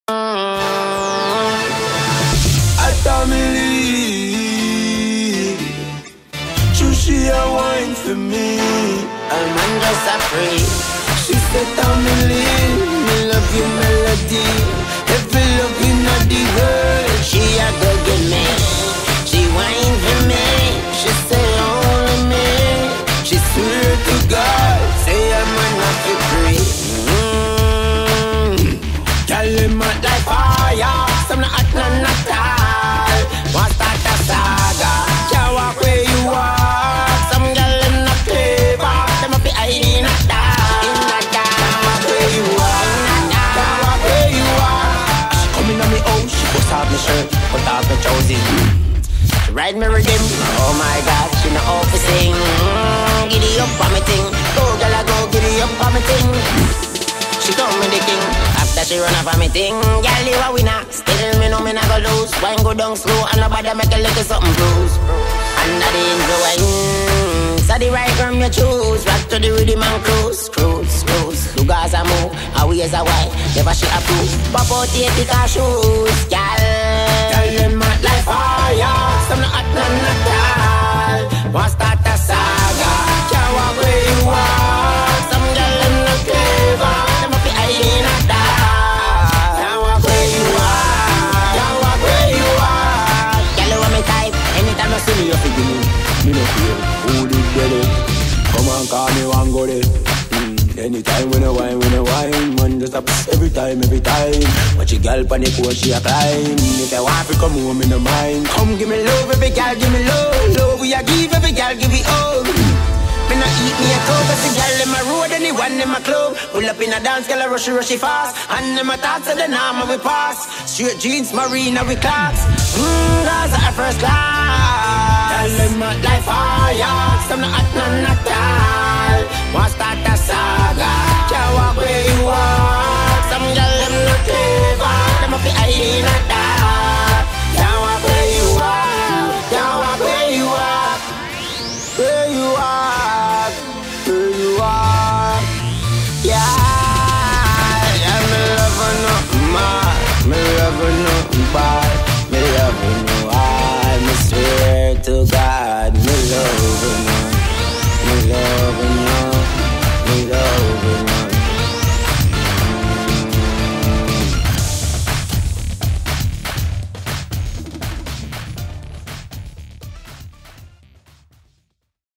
Family, she a wine for me. I'm under a free. She said, Family, me love you melody. Every love you not the world. She a go get me. She wine for me. She say only me. She swear to God, say I'm not for free. Tell him hot like fire. Some not hot, none at all. Want start a saga? Can't walk where you walk. Some girl in the flavor. Them a be hiding a dark. In the dark. Can't walk where you walk. Can't walk where you walk. She come in on me house. She bust off my shirt, put off my trousers. She ride me rhythm. Oh my God, she know how to sing. Giddy up on me thing. Go girl, I go giddy up on me thing. She come with the king. After she run up on me thing, girl, you a winner. Still me know me not go lose. Wine go down slow and nobody make a little something blues. Under the influence, so the right from you choose. Rock to the rhythm and cruise, cruise, cruise. Do Gaza move, a ways a white. Never she approve. Pop out the ethical shoes, girl. Tell them hot like fire. Some not hot, none at all. Want start a saga? Can't walk where you walk. Some girl in the flavor. Them up the hiding a dark. Can't walk where you walk. Can't walk where you walk. Girl, you want me type? Anytime you see me, you feel me no fear. Who did get it? Come on, call me one go there. Anytime when I wine, man, just a every time. Watch a girl panic when she a climb. If I want to come home in the mind, come give me love, every girl give me love. Love we a give, every girl give it all. Me not eat me a coke, cause the girl in my road, anyone in my club. Pull up in a dance, girl a rushy fast. And them a thoughts of the norm we pass. Straight jeans, marina we clocks. Those are first class. Tell them hot like fire. Some not hot, none at all. Want start a saga. Can't walk where you